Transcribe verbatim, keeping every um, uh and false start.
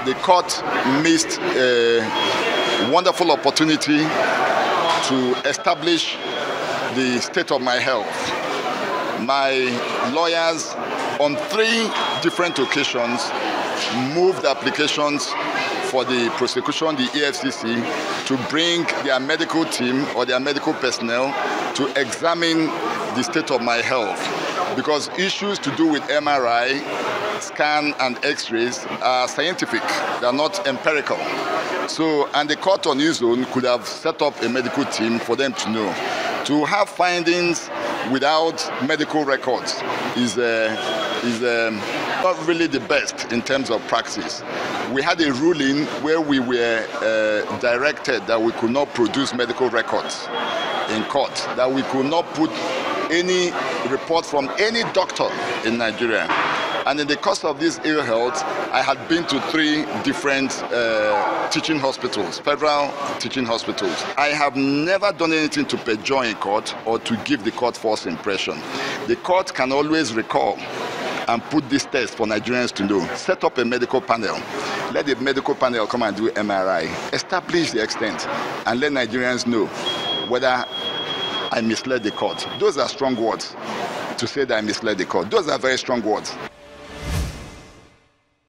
the court missed a wonderful opportunity to establish the state of my health. My lawyers on three different occasions moved applications for the prosecution, the E F C C, to bring their medical team or their medical personnel to examine the state of my health, because issues to do with M R I, scan and x-rays are scientific, they are not empirical. So, and the court on its own could have set up a medical team for them to know. To have findings without medical records is, uh, is um, not really the best in terms of practice. We had a ruling where we were uh, directed that we could not produce medical records in court, that we could not put any report from any doctor in Nigeria. And in the course of this ill health, I had been to three different uh, teaching hospitals, federal teaching hospitals. I have never done anything to perjure in court or to give the court false impression. The court can always recall and put this test for Nigerians to know. Set up a medical panel. Let the medical panel come and do M R I. Establish the extent and let Nigerians know whether I misled the court. Those are strong words to say that I misled the court. Those are very strong words.